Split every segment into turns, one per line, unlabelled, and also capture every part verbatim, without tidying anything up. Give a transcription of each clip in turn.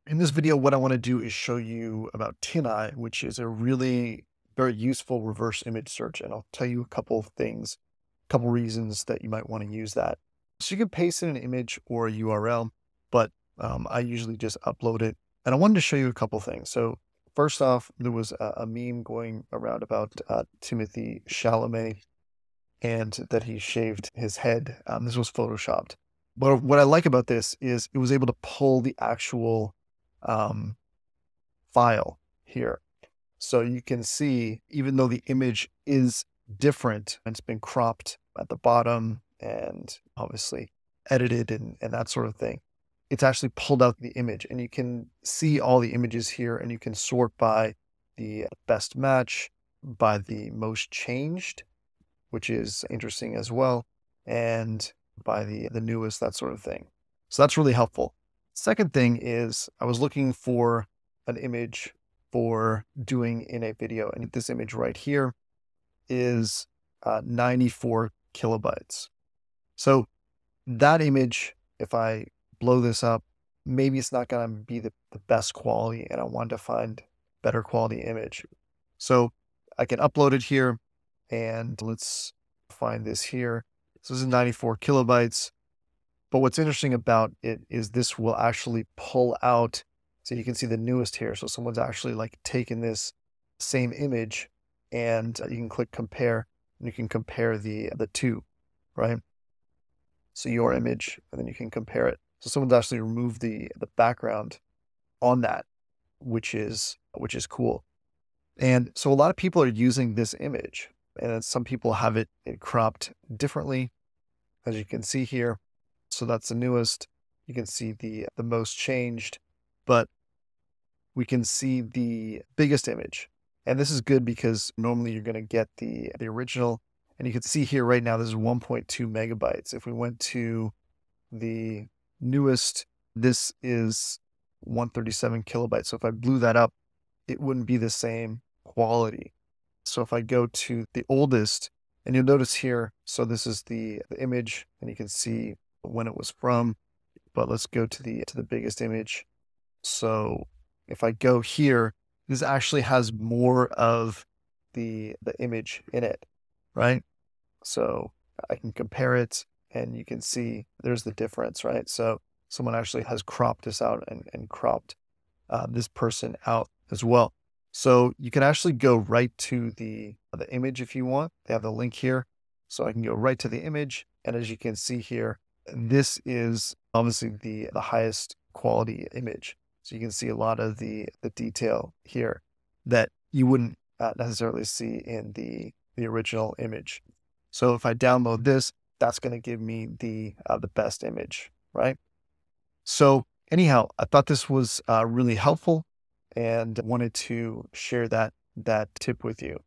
In this video, what I want to do is show you about TinEye, which is a really very useful reverse image search. And I'll tell you a couple of things, a couple reasons that you might want to use that. So you can paste in an image or a U R L, but um, I usually just upload it. And I wanted to show you a couple things. So first off, there was a, a meme going around about uh, Timothy Chalamet and that he shaved his head. Um, this was photoshopped. But what I like about this is it was able to pull the actual um, file here. So you can see, even though the image is different and it's been cropped at the bottom and obviously edited and, and that sort of thing, it's actually pulled out the image, and you can see all the images here, and you can sort by the best match, by the most changed, which is interesting as well, and by the, the newest, that sort of thing. So that's really helpful. Second thing is I was looking for an image for doing in a video, and this image right here is uh, ninety-four kilobytes. So that image, if I blow this up, maybe it's not going to be the, the best quality, and I want to find better quality image. So I can upload it here, and let's find this here. So this is ninety-four kilobytes. But what's interesting about it is this will actually pull out. So you can see the newest here. So someone's actually like taken this same image, and you can click compare, and you can compare the, the two, right? So your image, and then you can compare it. So someone's actually removed the, the background on that, which is, which is cool. And so a lot of people are using this image, and then some people have it, it cropped differently, as you can see here. So that's the newest. You can see the, the most changed, but we can see the biggest image. And this is good because normally you're going to get the, the original, and you can see here right now, this is one point two megabytes. If we went to the newest, this is one hundred thirty-seven kilobytes. So if I blew that up, it wouldn't be the same quality. So if I go to the oldest, and you'll notice here, so this is the, the image, and you can see when it was from, but let's go to the, to the biggest image. So if I go here, this actually has more of the, the image in it, right? So I can compare it, and you can see there's the difference, right? So someone actually has cropped this out and, and cropped uh, this person out as well. So you can actually go right to the, the image if you want. They have the link here. So I can go right to the image. And as you can see here, this is obviously the, the highest quality image. So you can see a lot of the, the detail here that you wouldn't uh, necessarily see in the, the original image. So if I download this, that's going to give me the, uh, the best image, right? So anyhow, I thought this was uh, really helpful, and wanted to share that, that tip with you.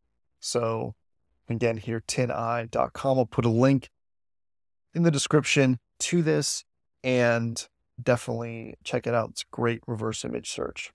So again, here, tin eye dot com. I'll put a link in the description to this, and definitely check it out. It's a great reverse image search.